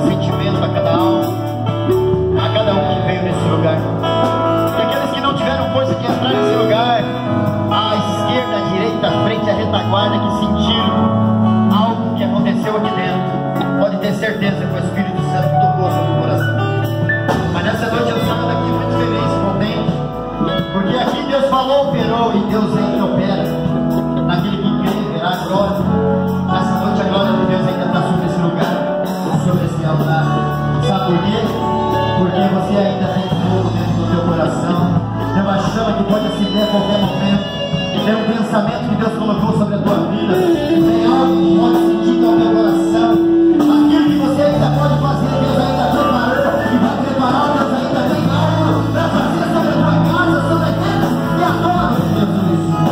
sentimento a cada alma, a cada um que veio nesse lugar. E aqueles que não tiveram força de entrar nesse lugar, à esquerda, à direita, à frente, à retaguarda, que sentiram algo que aconteceu aqui dentro, pode ter certeza que o Espírito Santo tocou sobre o coração. Mas nessa noite eu saio daqui muito feliz, contente, porque aqui Deus falou, operou, e Deus ainda opera naquele que crê, verá a glória. Nessa noite a glória de Deus ainda está sobre esse lugar, sobre esse altar. Sabe por quê? Porque você ainda tem fogo dentro do teu coração, tem uma chama que pode acender a qualquer momento, e tem um pensamento que Deus colocou sobre a tua vida, tem algo que pode sentir no teu coração. Aquilo que você ainda pode fazer, Deus ainda preparou, e vai preparar. Deus ainda tem algo para fazer sobre a tua casa, sobre aqueles que adoram Deus nesse.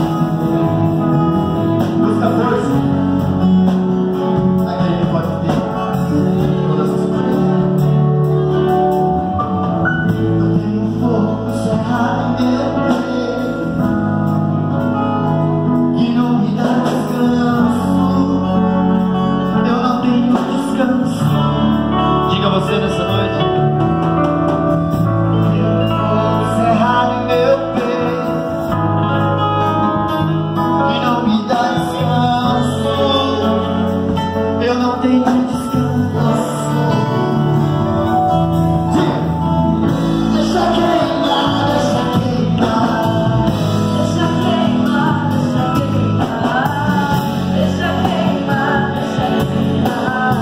Busca força naquele que pode ter todas as coisas. Eu tenho fogo cerrado em meu peito, que não me dá descanso. Eu não tenho descanso. Diga você nessa noite. Tenho fogo cerrado em meu peito, que não me dá descanso. Eu não tenho descanso. Deixa queimar, deixa queimar, deixa queimar, deixa queimar, deixa queimar, deixa queimar,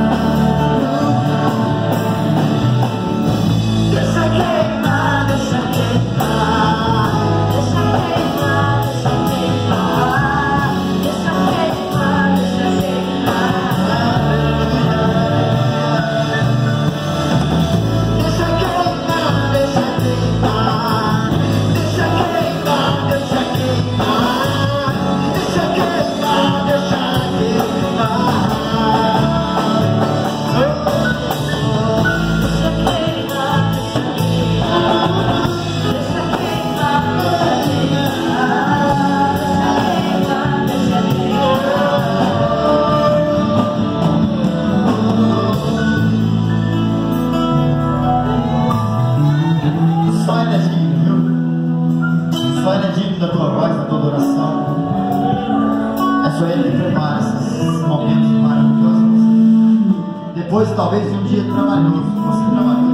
deixa queimar, deixa queimar, deixa queimar, deixa queimar, deixa queimar, deixa queimar, deixa Só Ele é digno, viu? Só Ele é digno da tua voz, da tua adoração. É só Ele que prepara esses momentos maravilhosos. Depois, talvez, de um dia trabalhoso, você trabalhou.